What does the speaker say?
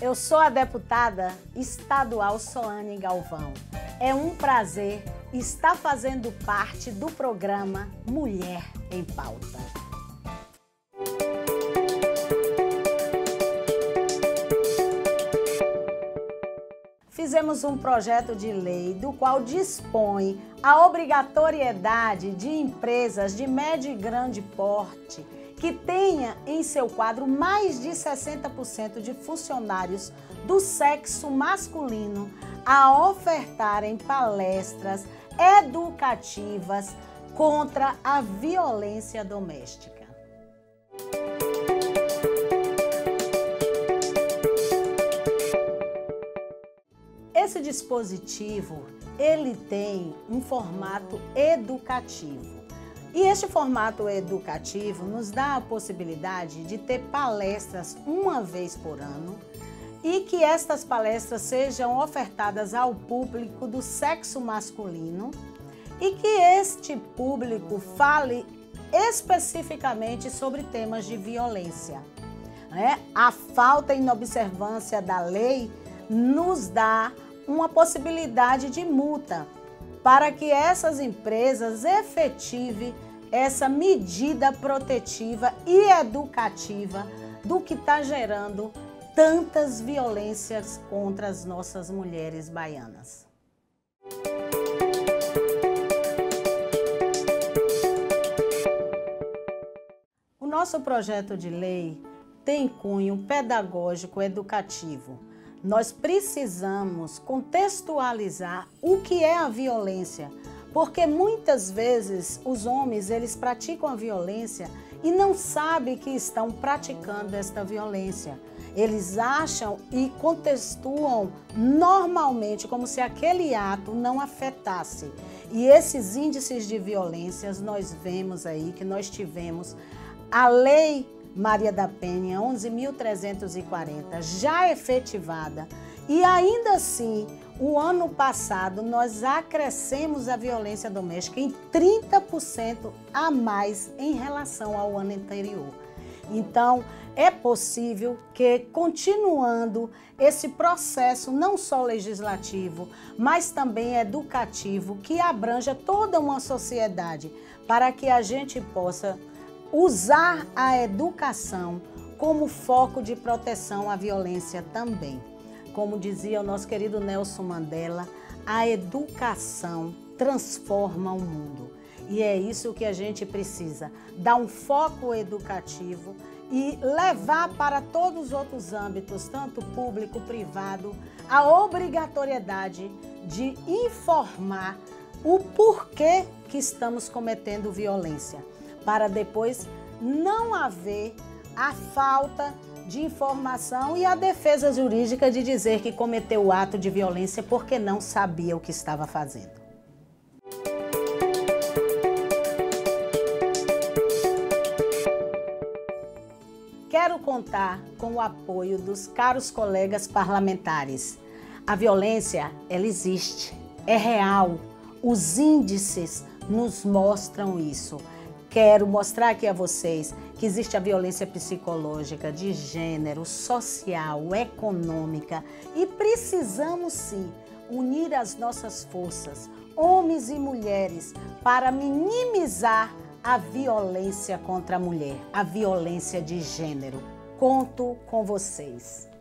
Eu sou a deputada estadual Soane Galvão. É um prazer estar fazendo parte do programa Mulher em Pauta. Fizemos um projeto de lei do qual dispõe a obrigatoriedade de empresas de médio e grande porte que tenha em seu quadro mais de 60% de funcionários do sexo masculino a ofertarem palestras educativas contra a violência doméstica. Esse dispositivo, ele tem um formato educativo. E este formato educativo nos dá a possibilidade de ter palestras uma vez por ano e que estas palestras sejam ofertadas ao público do sexo masculino e que este público fale especificamente sobre temas de violência. A falta e inobservância da lei nos dá uma possibilidade de multa para que essas empresas efetivem essa medida protetiva e educativa do que está gerando tantas violências contra as nossas mulheres baianas. O nosso projeto de lei tem cunho pedagógico educativo. Nós precisamos contextualizar o que é a violência, porque muitas vezes os homens eles praticam a violência e não sabem que estão praticando esta violência. Eles acham e contextuam normalmente como se aquele ato não afetasse. E esses índices de violências nós vemos aí que nós tivemos a lei Maria da Penha 11.340 já efetivada e ainda assim o ano passado nós acrescemos a violência doméstica em 30% a mais em relação ao ano anterior. Então é possível que continuando esse processo não só legislativo, mas também educativo que abranja toda uma sociedade para que a gente possa usar a educação como foco de proteção à violência também. Como dizia o nosso querido Nelson Mandela, a educação transforma o mundo. E é isso que a gente precisa, dar um foco educativo e levar para todos os outros âmbitos, tanto público, privado, a obrigatoriedade de informar o porquê que estamos cometendo violência, para depois não haver a falta de informação e a defesa jurídica de dizer que cometeu o ato de violência porque não sabia o que estava fazendo. Quero contar com o apoio dos caros colegas parlamentares. A violência, ela existe, é real, os índices nos mostram isso. Quero mostrar aqui a vocês que existe a violência psicológica, de gênero, social, econômica e precisamos sim unir as nossas forças, homens e mulheres, para minimizar a violência contra a mulher, a violência de gênero. Conto com vocês.